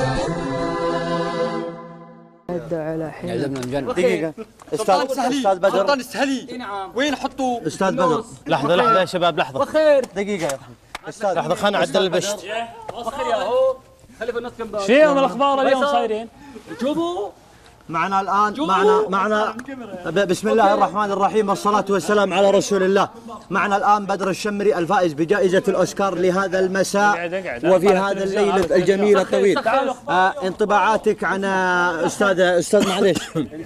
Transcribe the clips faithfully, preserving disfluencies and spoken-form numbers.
على حين يعزمنا المجنة. دقيقة استاذ استاذ بدر. سلطان السهلي. نعم. وين حطوا؟ استاذ بدر لحظة لحظة يا شباب لحظة. بخير. دقيقة يا استاذ. لحظة خلنا نعدل البشت. بخير يا هو. خلي في النص كم شيء من الاخبار اليوم صايرين؟ شوفوا معنا الآن معنا معنا بسم الله الرحمن الرحيم والصلاة والسلام على رسول الله. معنا الآن بدر الشمري الفائز بجائزة الأوسكار لهذا المساء وفي هذا الليل الجميل الطويل. آه انطباعاتك عن أستاذ أستاذ معليش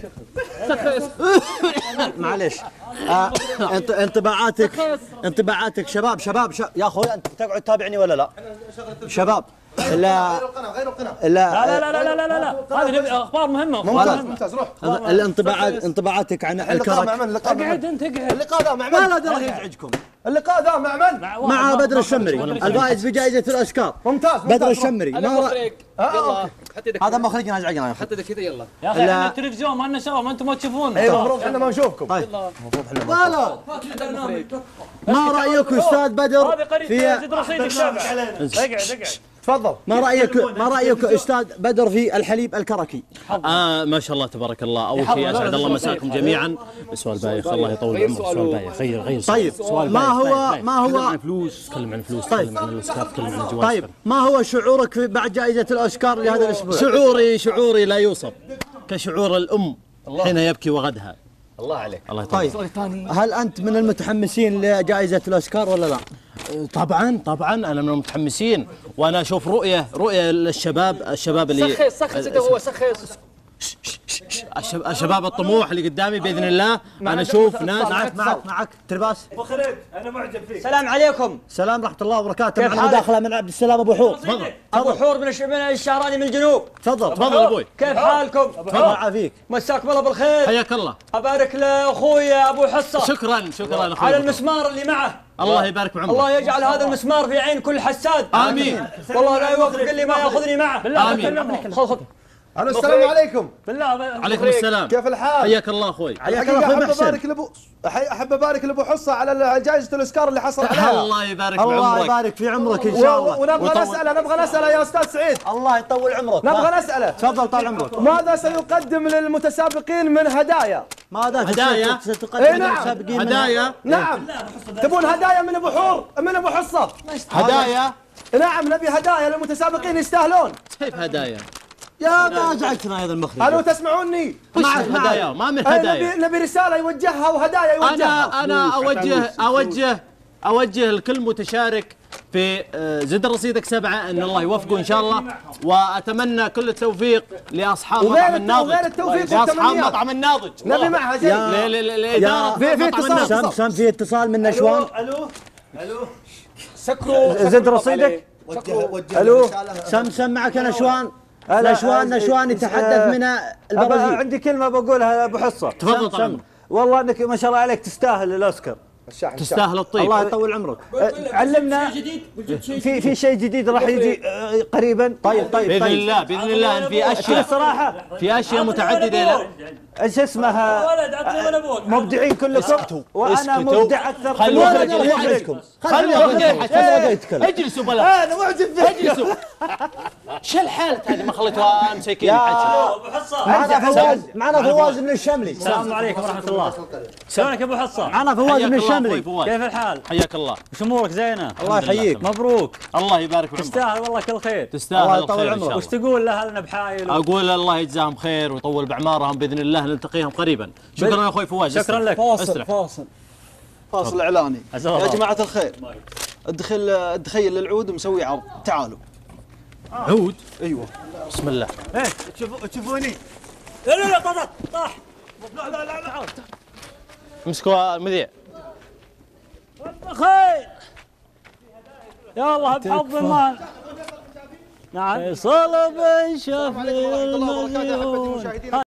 معليش آه انطباعاتك انطباعاتك شباب شباب شباب يا أخوي أنت تقعد تتابعني ولا لا؟ شباب لا غير القناة لا لا لا لا لا لا لا هذه اخبار مهمه. ممتاز ممتاز روح. الانطباعات انطباعاتك عن الكرك. اقعد انت اقعد. اللقاء ذا مع من؟ ما لا يزعجكم. اللقاء ذا مع من؟ مع بدر الشمري الفائز بجائزة الأوسكار. ممتاز بدر الشمري. هذا مخرج. يلا حط يدك. هذا مخرجنا ازعجنا. حط يدك كذا يلا. يا اخي احنا التلفزيون ما لنا شغل ما انتم ما تشوفون. اي المفروض احنا ما نشوفكم. طيب المفروض احنا ما ما رايك استاذ بدر في زد رصيدك تابع. اقعد اقعد. تفضل. ما رايك ما رايك استاذ بدر في الحليب الكركي؟ آه ما شاء الله تبارك الله. اول شيء اسعد الله مساكم جميعا. سؤال بايخ الله يطول عمرك. سؤال بايخ غير غير طيب ما هو ما هو تكلم عن فلوس تكلم عن فلوس تكلم عن الاوسكار تكلم عن الجوائز. طيب ما هو شعورك بعد جائزة الأوسكار لهذا الأسبوع؟ شعوري شعوري لا يوصف كشعور الأم حين يبكي وغدها. الله عليك. الله طيب هل أنت من المتحمسين لجائزة الأوسكار ولا لا؟ طبعا طبعا انا من المتحمسين وانا اشوف رؤيه رؤيه للشباب الشباب اللي سخس سخس انت هو سخس. الشباب الطموح اللي قدامي باذن الله. انا اشوف ناس معك معك معك ترباس. مخرج انا معجب فيك. السلام عليكم. سلام ورحمة الله وبركاته. معنا مداخلة من عبد السلام أبو حور. تفضل. ابو حور من من الشعراني من الجنوب. تفضل تفضل ابوي. كيف حالكم؟ الله يعافيك. مساكم الله بالخير. حياك الله. ابارك لاخوي ابو حصه. شكرا شكرا اخوي على المسمار اللي معه. الله يبارك بعمرك. الله يجعل هذا المسمار في عين كل حساد. امين. والله لا يوفق اللي ما ياخذني معه. امين. خذ خذ. الو السلام عليكم. بالله عليكم السلام. كيف الحال؟ حياك الله اخوي. حياك الله اخوي احب محسن. ابارك لابو احب ابارك لابو حصه على جائزه الاوسكار اللي حصل عليها. الله يبارك الله بعمرك. يبارك في عمرك ان شاء الله. ونبغى نساله نبغى نساله يا استاذ سعيد. الله يطول عمرك. نبغى نساله. تفضل طال عمرك. ماذا سيقدم للمتسابقين من هدايا؟ ماذا هدايا؟ ستقدم إيه نعم. للمتسابقين؟ هدايا. نعم. تبون هدايا من ابو حور من ابو حصه؟ هدايا. نعم نبي هدايا للمتسابقين يستاهلون. كيف هدايا؟ يا ما ازعجتنا هذا المخرج. الو تسمعوني؟ وش هدايا؟ ما من أي هدايا. نبي نبي رساله يوجهها وهدايا يوجهها. انا انا اوجه اوجه اوجه لكل متشارك في آه، زد رصيدك سبعه ان الله يوفقه ان شاء الله. واتمنى كل التوفيق لاصحاب وغير مطعم الت- الناظج. وغير التوفيق لاصحاب والتمنيات. مطعم الناظج. نبي معها زي يا- ل- ل- ل- لاداره في- في مطعم اتصال. الناظج. سم سم في اتصال من نشوان. الو الو سكروا. زد رصيدك. الو سم سم معك نشوان. نشوان نشوان يتحدث من البرازيل. عندي كلمة بقولها يا أبو حصة. تفضل طال عمرك. والله أنك ما شاء الله عليك تستاهل الأوسكار. تستاهل الطيب. الله يطول عمرك. علمنا في في شيء جديد راح يجي آه، قريبا. طيب طيب باذن طيب. الله باذن الله ان في اشياء الصراحة في اشياء متعدده. ايش اسمها ولد عطني من ابوك. مبدعين كلكم وأنا اسكتوا. مبدع أكثر في خلوا المخرج الولد المخرج. يحكيكم. خلوا خلوا الولد الولد يتكلم. اجلسوا بلا أنا معجب فيك. اجلسوا. شو الحالة هذه ما خليتوها مساكين الحكي. ابو حصه. معنا فواز معنا فواز من الشملي. السلام عليكم ورحمه الله. شلونك يا ابو حصه؟ معنا فواز حياك من الله الشملي. اخوي فواز. كيف الحال؟ حياك الله. وش امورك زينه؟ الله يحييك. مبروك. الله يبارك بعمرك. تستاهل والله كل خير. تستاهل الله يطول الخير ان عمرك. شاء وش الله. تقول لاهلنا بحايل؟ اقول الله يجزاهم خير ويطول باعمارهم باذن الله نلتقيهم قريبا. شكرا يا اخوي فواز. شكرا لك. فاصل فاصل فاصل إعلاني. يا جماعة الخير ادخل ادخيل للعود ومسوي عرض. تعالوا. عود. ايوه بسم الله. ايه تشوفوا تشوفوني. لا لا لا طاح طاح. لا لا لا لا امسكوا المذيع. خير. يا الله بحظ المال. نعم. فيصل بن شفيع المليون.